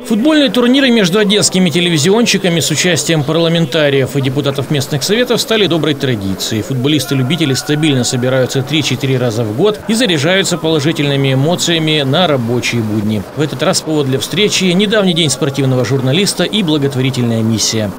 Футбольные турниры между одесскими телевизионщиками с участием парламентариев и депутатов местных советов стали доброй традицией. Футболисты-любители стабильно собираются 3-4 раза в год и заряжаются положительными эмоциями на рабочие будни. В этот раз повод для встречи – недавний день спортивного журналиста и благотворительная миссия.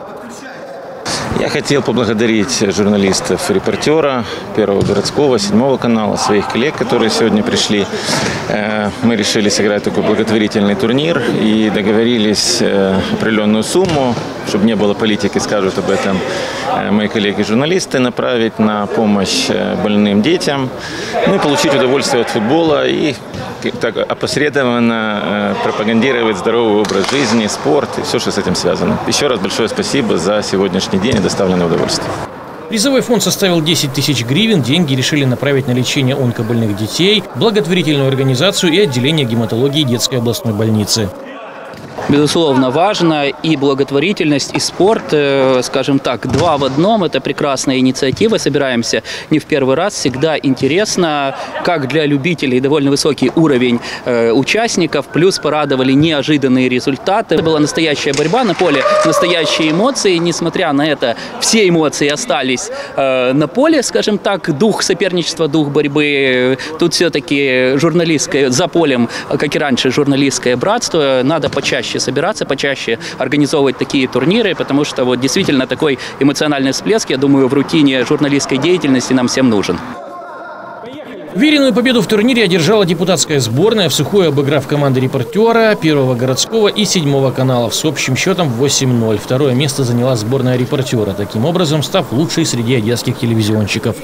Я хотел поблагодарить журналистов «Репортера», Первого городского, 7 канала, своих коллег, которые сегодня пришли. Мы решили сыграть такой благотворительный турнир и договорились определенную сумму, чтобы не было политики, скажут об этом мои коллеги-журналисты, направить на помощь больным детям, ну и получить удовольствие от футбола и так опосредованно пропагандировать здоровый образ жизни, спорт и все, что с этим связано. Еще раз большое спасибо за сегодняшний день и доставленное удовольствие. Призовой фонд составил 10 тысяч гривен. Деньги решили направить на лечение онкобольных детей, благотворительную организацию и отделение гематологии детской областной больницы. Безусловно, важно и благотворительность, и спорт, скажем так, два в одном. Это прекрасная инициатива. Собираемся не в первый раз. Всегда интересно, как для любителей довольно высокий уровень участников. Плюс порадовали неожиданные результаты. Была настоящая борьба на поле, настоящие эмоции. Несмотря на это, все эмоции остались на поле, скажем так. Дух соперничества, дух борьбы. Тут все-таки журналистское, за полем, как и раньше, журналистское братство. Надо почаще собираться, почаще организовывать такие турниры, потому что вот действительно такой эмоциональный всплеск, я думаю, в рутине журналистской деятельности нам всем нужен. Уверенную победу в турнире одержала депутатская сборная, в сухую обыграв команды «Репортера», Первого городского и 7 каналов с общим счетом 8-0. Второе место заняла сборная «Репортера», таким образом став лучшей среди одесских телевизионщиков.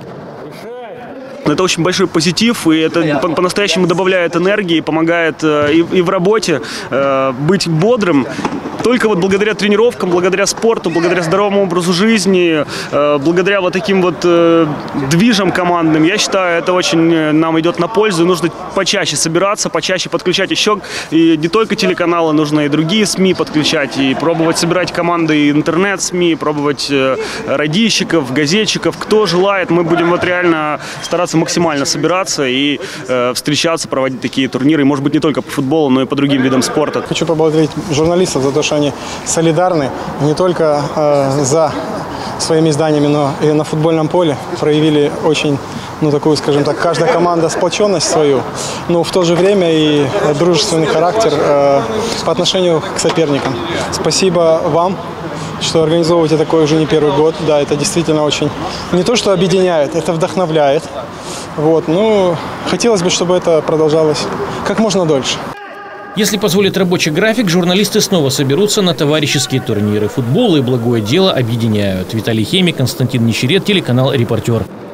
Это очень большой позитив, и это по-настоящему добавляет энергии, помогает и в работе быть бодрым. Только вот благодаря тренировкам, благодаря спорту, благодаря здоровому образу жизни, благодаря вот таким вот движам командным, я считаю, это очень нам идет на пользу. Нужно почаще собираться, почаще подключать еще и не только телеканалы, нужно и другие СМИ подключать, и пробовать собирать команды интернет-СМИ, пробовать радищиков, газетчиков, кто желает. Мы будем вот реально стараться максимально собираться и встречаться, проводить такие турниры, может быть, не только по футболу, но и по другим видам спорта. Хочу поблагодарить журналистов за то, что они солидарны не только за своими изданиями, но и на футбольном поле. Проявили очень, такую, скажем так, каждая команда сплоченность свою, но в то же время и дружественный характер по отношению к соперникам. Спасибо вам, что организовываете такой уже не первый год. Да, это действительно очень не то, что объединяет, это вдохновляет. Хотелось бы, чтобы это продолжалось как можно дольше. Если позволит рабочий график, журналисты снова соберутся на товарищеские турниры. Футбол и благое дело объединяют. Виталий Хемик, Константин Нищерет, телеканал «Репортер».